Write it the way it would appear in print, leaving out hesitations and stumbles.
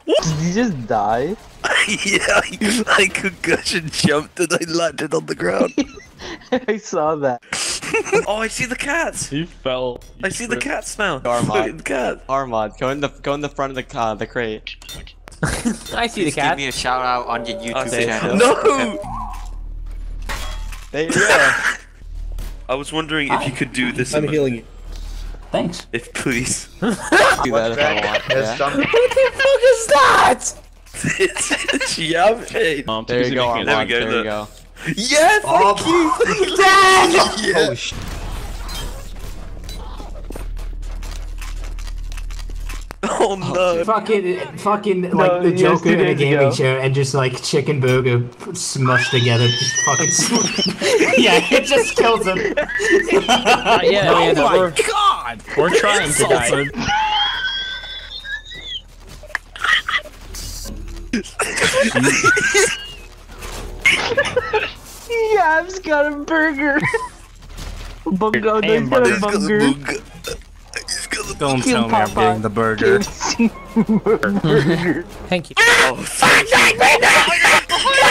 Did you just die? Yeah, I concussion jumped and I landed on the ground. I saw that. Oh, I see the cats. He fell. I see the cats now. Armand. The cat. Armand, go in the front of the crate. I see the Please cat. give me a shout out on your YouTube Okay. channel. No! There you go. I was wondering if you could do this. I'm healing you. Thanks. If please. Do that if I want. Yeah. What the fuck is that? it's Yabb. Hey. There you go, Armand. There we go, There you look. go. Yes! Thank you! Dad! Yeah. Oh sh. Oh no! Fucking No, like the yes, Joker 2 in a days gaming ago. chair and just like chicken burger smushed together. Just fucking. Yeah, it just kills him. Yeah, Oh no, my God! We're trying to die. Yabb's got a burger. Bungo, he's got a He's got the burger. booger. He's got the Don't Kill tell me I'm Papa. getting the burger. KFC burger. Thank you. Oh, thank you.